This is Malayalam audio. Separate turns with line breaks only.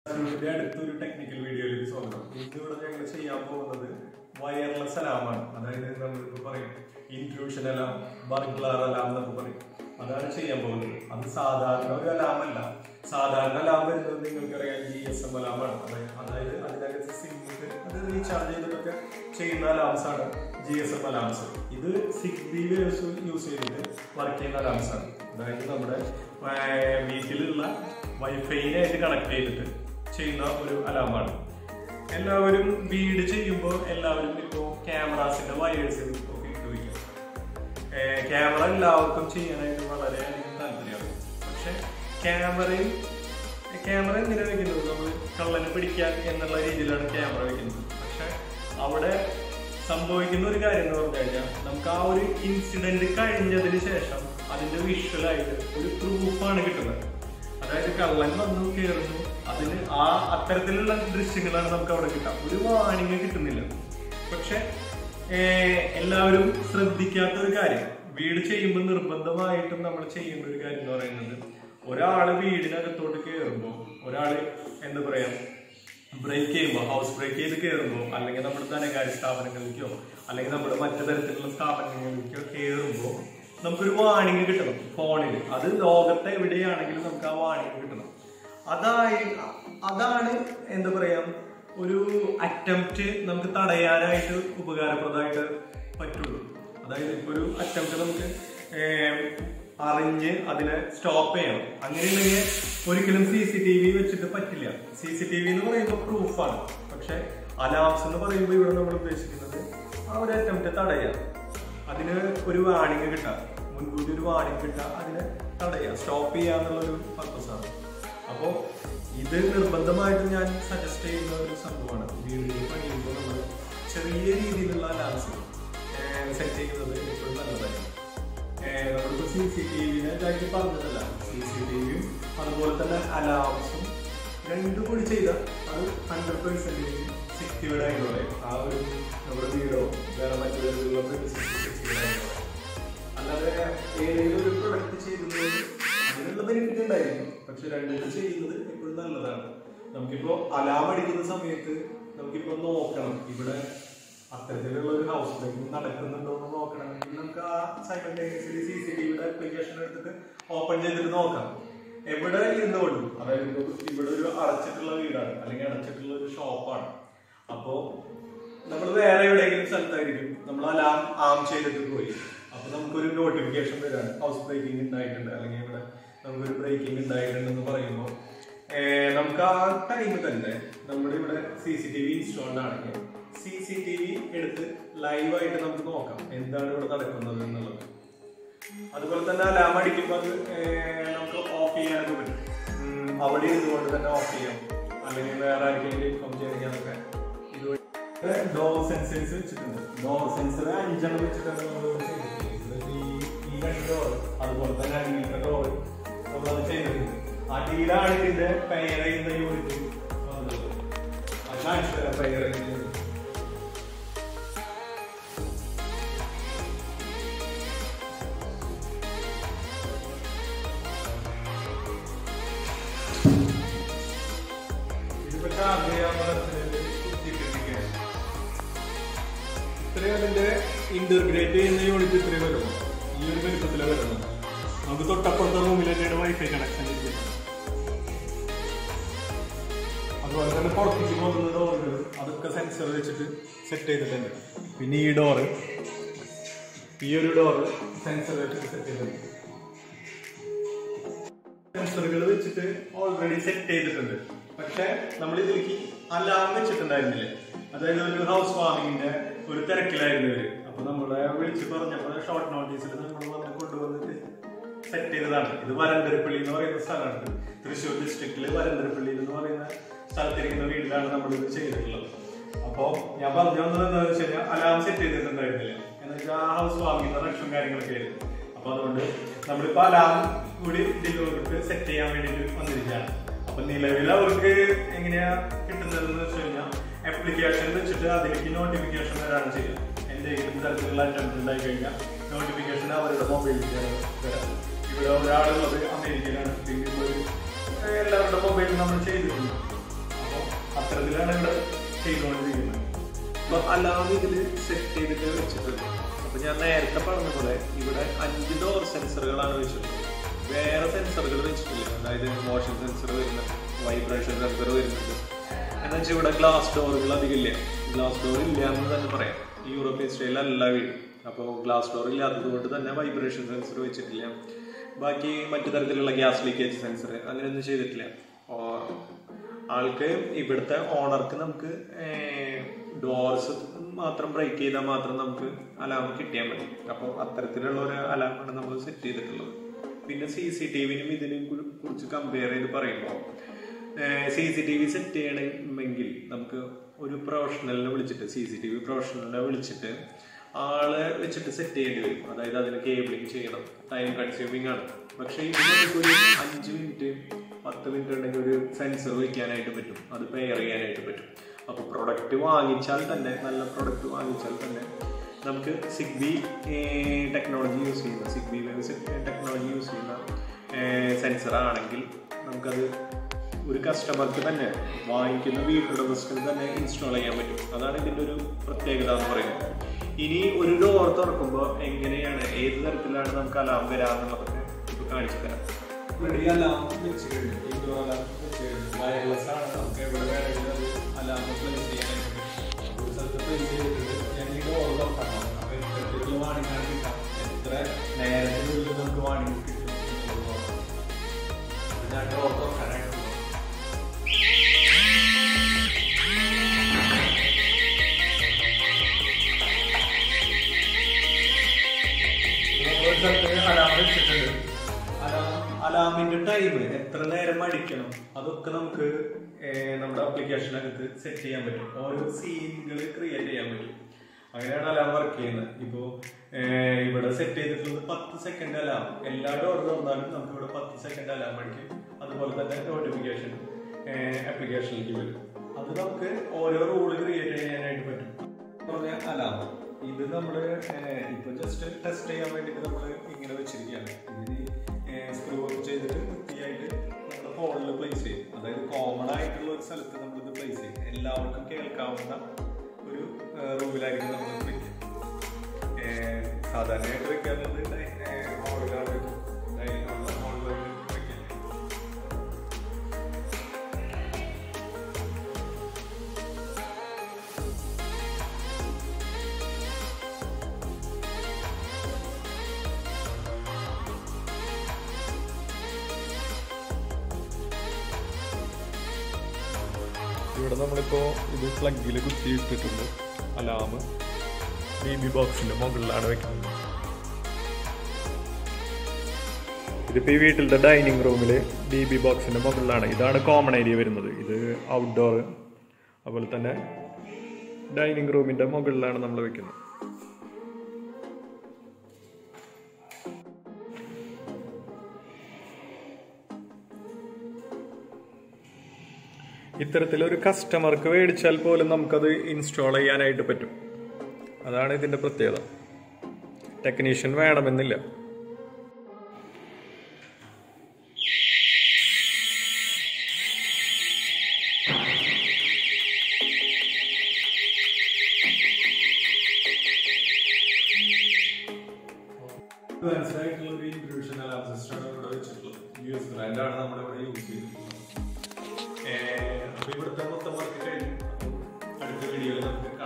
അടുത്തൊരു ടെക്നിക്കൽ വീഡിയോയിലേക്ക് സ്വാഗതം. ഇന്നിവിടെ ഞങ്ങൾ ചെയ്യാൻ പോകുന്നത് വയർലെസ് അലാമാണ്. അതായത് നമ്മളിപ്പോൾ പറയും ഇൻട്രൂഷൻ അലാം, ബർഗ്ലാർ അലാം എന്നൊക്കെ പറയും. അതാണ് ചെയ്യാൻ പോകുന്നത്. അത് സാധാരണ ഒരു അലാമല്ല. സാധാരണ അലാം വരുന്നത് നിങ്ങൾക്കറിയാം GSM അലാമാണ്. അതായത് അതിനകത്ത് സിമ്മിൽ അത് റീചാർജ് ചെയ്തിട്ടൊക്കെ ചെയ്യുന്ന അലാംസ് ആണ് GSM അലാംസ്. ഇത് സിഗ്ബി വേവ്സ് യൂസ് ചെയ്തിട്ട് വർക്ക് ചെയ്യുന്ന അലാംസ് ആണ്. അതായത് നമ്മുടെ വീട്ടിലുള്ള വൈഫൈനായിട്ട് കണക്ട് ചെയ്തിട്ട് ചെയ്യുന്ന ഒരു അലാമാണ്. എല്ലാവരും വീട് ചെയ്യുമ്പോൾ എല്ലാവരും ഇപ്പോൾ ക്യാമറാസിന്റെ വയേഴ്സ് ഒക്കെ ഇട്ട് വയ്ക്കും. ക്യാമറ എല്ലാവർക്കും ചെയ്യാനായിട്ട് വളരെയധികം താല്പര്യമാണ്. പക്ഷെ ക്യാമറ എന്തിനാ വെക്കുന്നത്? നമ്മൾ കള്ളനെ പിടിക്കാൻ എന്നുള്ള രീതിയിലാണ് ക്യാമറ വെക്കുന്നത്. പക്ഷെ അവിടെ സംഭവിക്കുന്ന ഒരു കാര്യം എന്ന് പറഞ്ഞു കഴിഞ്ഞാൽ നമുക്ക് ആ ഒരു ഇൻസിഡന്റ് കഴിഞ്ഞതിന് ശേഷം അതിന്റെ വിഷ്വലായിട്ട് ഒരു പ്രൂഫാണ് കിട്ടുന്നത്. അതായത് കള്ളൻ വന്നു കയറുന്നു, അതിന് അത്തരത്തിലുള്ള ദൃശ്യങ്ങളാണ് നമുക്ക് അവിടെ കിട്ടാം. ഒരു വാണിംഗ് കിട്ടുന്നില്ല. പക്ഷെ എല്ലാവരും ശ്രദ്ധിക്കാത്ത ഒരു കാര്യം, വീട് ചെയ്യുമ്പോൾ നിർബന്ധമായിട്ടും നമ്മൾ ചെയ്യേണ്ട ഒരു കാര്യം എന്ന് പറയുന്നത്, ഒരാള് വീടിനകത്തോട്ട് കയറുമ്പോൾ, ഒരാള് എന്താ പറയാ ബ്രേക്ക് ചെയ്യുമ്പോൾ, ഹൗസ് ബ്രേക്ക് ചെയ്ത് കയറുമ്പോൾ, അല്ലെങ്കിൽ നമ്മുടെ ധനകാര്യ സ്ഥാപനങ്ങളിലേക്കോ അല്ലെങ്കിൽ നമ്മുടെ മറ്റു തരത്തിലുള്ള സ്ഥാപനങ്ങളിലേക്കോ കയറുമ്പോൾ നമുക്കൊരു വാണിംഗ് കിട്ടണം ഫോണിൽ. അത് ലോകത്തെ എവിടെയാണെങ്കിലും നമുക്ക് ആ വാണിംഗ് കിട്ടണം. അതാണ് എന്താ പറയാ ഒരു അറ്റംപ്റ്റ് നമുക്ക് തടയാനായിട്ട് ഉപകാരപ്രദമായിട്ട് പറ്റുള്ളൂ. അതായത് ഇപ്പൊ ഒരു അറ്റംപ്റ്റ് നമുക്ക് അറിഞ്ഞ് അതിനെ സ്റ്റോപ്പ് ചെയ്യണം. അങ്ങനെയുണ്ടെങ്കിൽ ഒരിക്കലും CCTV വെച്ചിട്ട് പറ്റില്ല. CCTV എന്ന് പറയുമ്പോൾ പ്രൂഫാണ്. പക്ഷെ അലാംസ് എന്ന് പറയുമ്പോൾ ഇവിടെ നമ്മൾ ഉദ്ദേശിക്കുന്നത് ആ ഒരു അറ്റംപ്റ്റ് തടയാം. അതിന് ഒരു വാണിംഗ് കിട്ടാം, മുൻകൂട്ടി ഒരു വാണിംഗ് കിട്ടാം, അതിനെ തടയാം, സ്റ്റോപ്പ് ചെയ്യാന്നുള്ളൊരു പർപ്പസാണ്. അപ്പോൾ ഇത് നിർബന്ധമായിട്ട് ഞാൻ സജസ്റ്റ് ചെയ്യുന്ന ഒരു സംഭവമാണ്. വീടുകളിൽ പണിയുമ്പോൾ നമ്മൾ ചെറിയ രീതിയിലുള്ള അലാംസ് സെറ്റ് ചെയ്യുന്നത് എപ്പോഴും നല്ലതായിരുന്നു. നമ്മളിപ്പോൾ CCTVനെ ഇതാക്കി പറഞ്ഞതല്ല, CCTVയും അതുപോലെ തന്നെ അലാംസും രണ്ടും കൂടി ചെയ്താൽ അത് 100% സെക്യൂർഡ് ആയിട്ട് പറയും. ആ ഒരു നമ്മുടെ വീടോ വേറെ മറ്റു തരത്തിലുള്ള സെക്യൂർഡ് ആയിട്ട് പറയും. അല്ലാതെ ഏതെങ്കിലും ഒരു പ്രൊഡക്റ്റ് ചെയ്യുന്നത് അതിനുള്ള ബെനിഫിറ്റ് ഉണ്ടായിരിക്കും. പക്ഷെ രണ്ടും ചെയ്യുന്നത് എപ്പോഴും നല്ലതാണ്. നമുക്കിപ്പോ അലാം അടിക്കുന്ന സമയത്ത് നമുക്കിപ്പോ നോക്കണം, ഇവിടെ അത്തരത്തിലുള്ള ഒരു ഹൗസ് ബ്രേക്കിംഗ് നടക്കുന്നുണ്ടോ എന്ന് നോക്കണമെങ്കിൽ നമുക്ക് ആ സൈമൾട്ടേനിയസ്ലി CCTVയുടെ ആപ്ലിക്കേഷൻ എടുത്തിട്ട് ഓപ്പൺ ചെയ്തിട്ട് നോക്കാം. എവിടെ ഇരുന്നുകൊണ്ടും, അതായത് ഇവിടെ ഒരു അടച്ചിട്ടുള്ള വീടാണ് അല്ലെങ്കിൽ അടച്ചിട്ടുള്ള ഒരു ഷോപ്പാണ്. അപ്പോ നമ്മൾ വേറെ എവിടെയെങ്കിലും സ്ഥലത്തായിരിക്കും, നമ്മൾ അലാം ആം ചെയ്തിട്ട് പോയി. അപ്പൊ നമുക്കൊരു നോട്ടിഫിക്കേഷൻ വരാണ് ഹൗസ് ബ്രേക്കിംഗ് ഉണ്ടായിട്ടുണ്ട്, അല്ലെങ്കിൽ ഇവിടെ നമുക്കൊരു ബ്രേക്കിംഗ് ഉണ്ടായിട്ടുണ്ടെന്ന് പറയുമ്പോൾ നമുക്ക് ആ ടൈമിൽ തന്നെ നമ്മുടെ ഇവിടെ CCTV ഇൻസ്റ്റാൾഡ് ആണെങ്കിൽ CCTV എടുത്ത് ലൈവായിട്ട് നമുക്ക് നോക്കാം എന്താണ് ഇവിടെ നടക്കുന്നത് എന്നുള്ളത്. അതുപോലെ തന്നെ അലാം അടിക്കുമ്പോൾ അത് നമുക്ക് ഓഫ് ചെയ്യാനൊക്കെ പറ്റും. അവിടെ ഇരുന്നുകൊണ്ട് തന്നെ ഓഫ് ചെയ്യാം, അല്ലെങ്കിൽ വേറെ ആർക്കെങ്കിലും ഇൻഫോം ചെയ്യണമെങ്കിൽ അതൊക്കെ ഇതുവഴി. ഡോർ സെൻസേഴ്സ് വെച്ചിട്ടുണ്ട്. ഡോർ സെൻസർ 5 വെച്ചിട്ടാണ് നമ്മൾ ചെയ്തിട്ടുള്ളത്. ഈ 2 ഡോർ, അതുപോലെ തന്നെ അടിയിലത്തെ ഡോർ നമ്മളത് ചെയ്തിട്ടുണ്ട്. അടിയിലാണ് ഇതിന്റെ പെയർ ചെയ്യുന്ന യൂണിറ്റ് വന്നത്. അത് കാണിച്ചു തരാം. പെയർ ചെയ്യുന്ന ഇത്രയും അതിന്റെ ഇന്റർഗ്രേറ്റ് ചെയ്യുന്ന യൂണിറ്റ് ഇത്രയും വരുമോ? ഈ ഒരു വലുപ്പത്തിലാണ് വരുന്നത്. നമുക്ക് തൊട്ടപ്പുറത്തെ റൂമിൽ തന്നെയാണ് വൈഫൈ കണക്ഷൻ ഇരിക്കുന്നത്. അതുപോലെ തന്നെ പുറത്തേക്ക് പോകുന്ന ഡോറുകൾ അതൊക്കെ സെൻസർ വെച്ചിട്ട് സെറ്റ് ചെയ്തിട്ടുണ്ട്. പിന്നെ ഈ ഡോറ്, ഈ ഒരു ഡോറ് സെൻസർ വെച്ചിട്ട് സെറ്റ് ചെയ്തിട്ടുണ്ട്. സെൻസറുകൾ വെച്ചിട്ട് ഓൾറെഡി സെറ്റ് ചെയ്തിട്ടുണ്ട്. പക്ഷെ നമ്മൾ ഇതിലേക്ക് അലാം വെച്ചിട്ടുണ്ടായിരുന്നില്ലേ? അതായത് ഒരു ഹൗസ് വാമിങ്ങിന്റെ ഒരു തിരക്കിലായിരുന്നു ഇവര്. അപ്പൊ നമ്മളെ വിളിച്ച് പറഞ്ഞപ്പോൾ ഷോർട്ട് നോട്ടീസിൽ നമ്മൾ വന്ന് കൊണ്ടുവന്നിട്ട് സെറ്റ് ചെയ്തതാണ്. ഇത് വരന്തരപ്പള്ളി എന്ന് പറയുന്ന സ്ഥലമാണ്. തൃശ്ശൂർ ഡിസ്ട്രിക്റ്റില് വരന്തരപ്പള്ളി എന്ന് പറയുന്ന സ്ഥലത്തിരിക്കുന്ന വീട്ടിലാണ് നമ്മൾ ഇത് ചെയ്തിട്ടുള്ളത്. അപ്പോ ഞാൻ പറഞ്ഞു വന്നത് എന്താണെന്ന് വെച്ച് കഴിഞ്ഞാൽ അലാം സെറ്റ് ചെയ്തിട്ടുണ്ടായിരുന്നില്ല. എന്ന് വെച്ചാൽ ഹൗസ് വാമിങ്ങിന്റെ റക്ഷവും കാര്യങ്ങളൊക്കെ ആയിരുന്നു. അപ്പൊ അതുകൊണ്ട് നമ്മളിപ്പോ അലാം കൂടി ഇതിലോട്ട് സെറ്റ് ചെയ്യാൻ വേണ്ടിയിട്ട് വന്നിരിക്കുകയാണ്. അപ്പൊ നിലവിൽ അവർക്ക് എങ്ങനെയാ കിട്ടുന്നതെന്ന് വെച്ച് കഴിഞ്ഞാൽ ആപ്ലിക്കേഷൻ വെച്ചിട്ട് അതിലേക്ക് നോട്ടിഫിക്കേഷൻ വരാണ് ചെയ്യുക. എന്തെങ്കിലും തരത്തിലുള്ള അറ്റംപ്റ്റ് ഉണ്ടായി കഴിഞ്ഞാൽ നോട്ടിഫിക്കേഷൻ അവരുടെ മൊബൈലിലാണ് വരാം. ഇവിടെ ഒരാളുള്ളത് അമേരിക്കയിലാണ്. എല്ലാവരുടെ മൊബൈലിൽ നമ്മൾ ചെയ്തിട്ടുണ്ട്. അത്തരത്തിലാണ് ഇവിടെ ചെയ്തുകൊണ്ടിരിക്കുന്നത്. അപ്പൊ അലാം ഇതില് സെറ്റ് ചെയ്തിട്ട് വെച്ചിട്ടുണ്ട്. അപ്പൊ ഞാൻ നേരത്തെ പറഞ്ഞ പോലെ ഇവിടെ 5 ഡോർ സെൻസറുകളാണ് വെച്ചിട്ടുള്ളത്. വേറെ സെൻസറുകൾ വെച്ചിട്ടില്ല. അതായത് മോഷൻ സെൻസർ വരുന്നുണ്ട്, വൈബ്രേഷൻ സെൻസർ വരുന്നുണ്ട്. എന്ന് വെച്ചാൽ ഇവിടെ ഗ്ലാസ് ഡോറുകൾ അധികം ഇല്ല. ഗ്ലാസ് ഡോർ ഇല്ല എന്ന് തന്നെ പറയാം. യൂറോപ്യൻ സ്റ്റൈലല്ല വീട്. അപ്പോൾ ഗ്ലാസ് ഡോർ ഇല്ലാത്തത് കൊണ്ട് തന്നെ വൈബ്രേഷൻ സെൻസർ വെച്ചിട്ടില്ല. ബാക്കി മറ്റു തരത്തിലുള്ള ഗ്യാസ് ലീക്കേജ് സെൻസർ അങ്ങനെയൊന്നും ചെയ്തിട്ടില്ല. ആൾക്ക് ഇവിടുത്തെ ഓണർക്ക് നമുക്ക് ഡോർസ് മാത്രം ബ്രേക്ക് ചെയ്താൽ മാത്രം നമുക്ക് അലാം കിട്ടിയാൽ മതി. അപ്പോൾ അത്തരത്തിലുള്ള ഒരു അലാമാണ് നമ്മൾ സെറ്റ് ചെയ്തിട്ടുള്ളത്. പിന്നെ CCTV ഇതിനും കുറിച്ച് കമ്പയർ ചെയ്ത് പറയുമ്പോൾ CCTV സെറ്റ് ചെയ്യണമെങ്കിൽ നമുക്ക് ഒരു പ്രൊഫഷണലിനെ വിളിച്ചിട്ട് CCTV പ്രൊഫഷണലിനെ വിളിച്ചിട്ട് ആളെ വെച്ചിട്ട് സെറ്റ് ചെയ്യേണ്ടി വരും. അതായത് അതിന് കേബിളിങ് ചെയ്യണം, ടൈം കൺസ്യൂമിങ് ആണ്. പക്ഷെ ഇത് നമുക്കൊരു 5 മിനിറ്റ് 10 മിനിറ്റ് ഉണ്ടെങ്കിൽ ഒരു സെൻസർ വയ്ക്കാനായിട്ട് പറ്റും, അത് പെയർ ചെയ്യാനായിട്ട് പറ്റും. അപ്പോൾ പ്രൊഡക്റ്റ് വാങ്ങിച്ചാൽ തന്നെ, നല്ല പ്രൊഡക്റ്റ് വാങ്ങിച്ചാൽ തന്നെ നമുക്ക് സിഗ്ബി ടെക്നോളജി യൂസ് ചെയ്യുന്ന, സിഗ്ബി വേവ് ടെക്നോളജി യൂസ് ചെയ്യുന്ന സെൻസർ ആണെങ്കിൽ നമുക്കത് ഒരു കസ്റ്റമർക്ക് തന്നെ, വാങ്ങിക്കുന്ന വീട്ടുടമസ്ഥന് തന്നെ ഇൻസ്റ്റാൾ ചെയ്യാൻ പറ്റും. അതാണ് ഇതിൻ്റെ ഒരു പ്രത്യേകത എന്ന് പറയുന്നത്. ഇനി ഒരു ഡോർ തുറക്കുമ്പോൾ എങ്ങനെയാണ്, ഏത് തരത്തിലാണ് നമുക്ക് അലാം വരാമെന്നുള്ളതൊക്കെ ഇപ്പോൾ കാണിച്ചു തരാം. ഇവിടെ അലാം വെച്ച് കഴിഞ്ഞു, ഇൻഡോർ അലാം വെച്ച് കഴിഞ്ഞു. വയർലെസ് ആണ്, നമുക്ക് എവിടെ വേണമെങ്കിലും അത് അലാം പ്ലേസ് ചെയ്യാനായിട്ട് പറ്റും. ഒരു സ്ഥലത്ത് പ്ലേസ് ചെയ്തിട്ട് ഞാൻ ഈ ഡോർ തുറക്കണം. അപ്പോൾ ഇത്തരത്തിലുള്ള വാണിംഗാണ് കിട്ടാം. എത്ര നേരത്തിനുള്ളിൽ നമുക്ക് വാണിംഗ് കിട്ടും എന്നുള്ളത്. ഞാൻ ഡോർ തുറക്കാനായിട്ട് അലാം വെച്ചിട്ടുണ്ട്. അലാമിന്റെ ടൈം എത്ര നേരം അടിക്കണം അതൊക്കെ നമുക്ക് നമ്മുടെ ആപ്ലിക്കേഷനകത്ത് സെറ്റ് ചെയ്യാൻ പറ്റും. ഓരോ സീനുകൾ ക്രിയേറ്റ് ചെയ്യാൻ പറ്റും. അങ്ങനെയാണ് അലാം വർക്ക് ചെയ്യുന്നത്. ഇപ്പോൾ ഇവിടെ സെറ്റ് ചെയ്തിട്ടുള്ളത് 10 സെക്കൻഡ് അലാം. എല്ലാ ഡോർ തുറന്നാലും നമുക്ക് ഇവിടെ 10 സെക്കൻഡ് അലാം അടിക്കും. അതുപോലെ തന്നെ നോട്ടിഫിക്കേഷൻ ആപ്ലിക്കേഷനിലേക്ക് വരും. അത് നമുക്ക് ഓരോ റൂള് ക്രിയേറ്റ് ചെയ്യാനായിട്ട് പറ്റും. പറഞ്ഞ അലാം ഇത് നമ്മള് ഇപ്പൊ ജസ്റ്റ് ടെസ്റ്റ് ചെയ്യാൻ വേണ്ടിട്ട് നമ്മൾ ഇങ്ങനെ വെച്ചിരിക്കുകയാണ്. ഇതിന് സ്ക്രൂ വർക്ക് ചെയ്തിട്ട് വൃത്തിയായിട്ട് നമ്മുടെ ഫോണിൽ പ്ലേസ് ചെയ്യും. അതായത് കോമൺ ആയിട്ടുള്ള ഒരു സ്ഥലത്ത് നമ്മളിത് പ്ലേസ് ചെയ്യും. എല്ലാവർക്കും കേൾക്കാവുന്ന ഒരു റൂമിലായിരിക്കും നമ്മൾ വെക്കുക. സാധാരണയായിട്ട് വെക്കാറുള്ളത് ഹോളിലാണ് വെക്കും. ഹോളിൽ വെക്കാം. ഇവിടെ നമ്മളിപ്പോൾ ഇത് പ്ലഗിൽ കുത്തിയിട്ടിട്ടുണ്ട്. അലാം BB ബോക്സിൻ്റെ മുകളിലാണ് വെക്കുന്നത്. ഇതിപ്പോൾ ഈ വീട്ടിലത്തെ ഡൈനിങ് റൂമിൽ BB ബോക്സിൻ്റെ മുകളിലാണ്. ഇതാണ് കോമൺ ഏരിയ വരുന്നത്. ഇത് ഔട്ട്ഡോർ, അതുപോലെ തന്നെ ഡൈനിങ് റൂമിൻ്റെ മുകളിലാണ് നമ്മൾ വെക്കുന്നത്. ഇത്തരത്തിലൊരു കസ്റ്റമർക്ക് മേടിച്ചാൽ പോലും നമുക്കത് ഇൻസ്റ്റാൾ ചെയ്യാനായിട്ട് പറ്റും. അതാണ് ഇതിൻ്റെ പ്രത്യേകത. ടെക്നീഷ്യൻ വേണമെന്നില്ല. മനസ്സിലായിട്ടുള്ള ഒരു ഇൻട്രൂഷൻ അലാം സിസ്റ്റമാണ് ഇവിടെ വെച്ചിട്ടുള്ളത്. US ബ്രാൻഡാണ് നമ്മളിവിടെ യൂസ് ചെയ്തിട്ടുള്ളത്. അപ്പോൾ ഇവിടുത്തെ മൊത്തം വർക്ക് കഴിഞ്ഞു. അടുത്ത വീഡിയോയിൽ നമുക്ക്